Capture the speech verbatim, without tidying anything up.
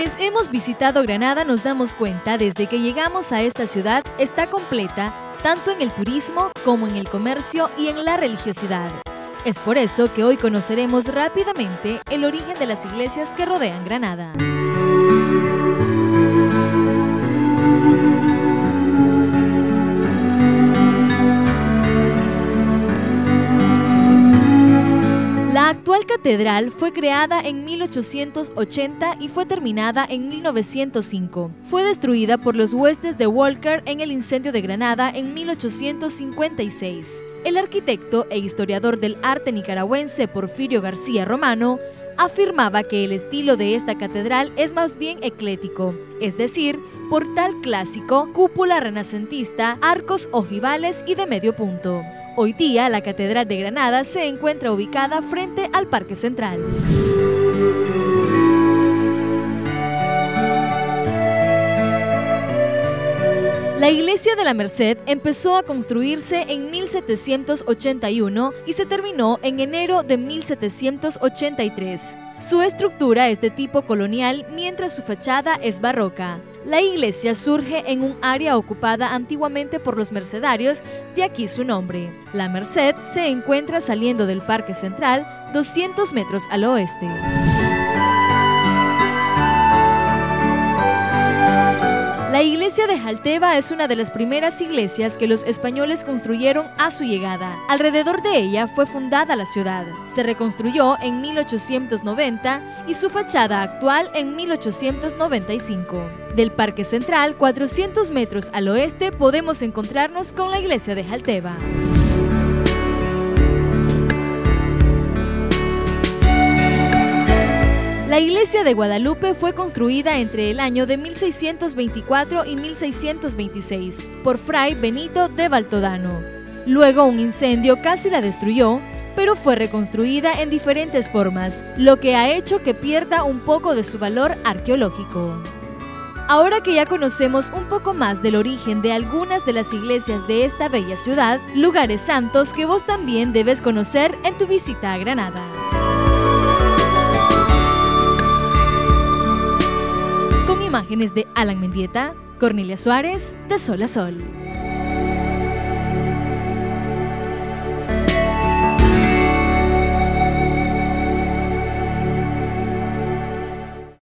Quienes hemos visitado Granada nos damos cuenta desde que llegamos a esta ciudad está completa tanto en el turismo como en el comercio y en la religiosidad. Es por eso que hoy conoceremos rápidamente el origen de las iglesias que rodean Granada. La actual catedral fue creada en mil ochocientos ochenta y fue terminada en mil novecientos cinco. Fue destruida por los huestes de Walker en el incendio de Granada en mil ochocientos cincuenta y seis. El arquitecto e historiador del arte nicaragüense Porfirio García Romano afirmaba que el estilo de esta catedral es más bien eclético, es decir, portal clásico, cúpula renacentista, arcos ojivales y de medio punto. Hoy día, la Catedral de Granada se encuentra ubicada frente al Parque Central. La iglesia de la Merced empezó a construirse en mil setecientos ochenta y uno y se terminó en enero de mil setecientos ochenta y tres. Su estructura es de tipo colonial, mientras su fachada es barroca. La iglesia surge en un área ocupada antiguamente por los mercedarios, de aquí su nombre. La Merced se encuentra saliendo del Parque Central, doscientos metros al oeste. La iglesia de Jalteba es una de las primeras iglesias que los españoles construyeron a su llegada. Alrededor de ella fue fundada la ciudad. Se reconstruyó en mil ochocientos noventa y su fachada actual en mil ochocientos noventa y cinco. Del Parque Central, cuatrocientos metros al oeste, podemos encontrarnos con la iglesia de Jalteba. La iglesia de Guadalupe fue construida entre el año de mil seiscientos veinticuatro y mil seiscientos veintiséis por Fray Benito de Valtodano. Luego un incendio casi la destruyó, pero fue reconstruida en diferentes formas, lo que ha hecho que pierda un poco de su valor arqueológico. Ahora que ya conocemos un poco más del origen de algunas de las iglesias de esta bella ciudad, lugares santos que vos también debes conocer en tu visita a Granada. Con imágenes de Alan Mendieta, Cornelia Suárez, de Sol a Sol.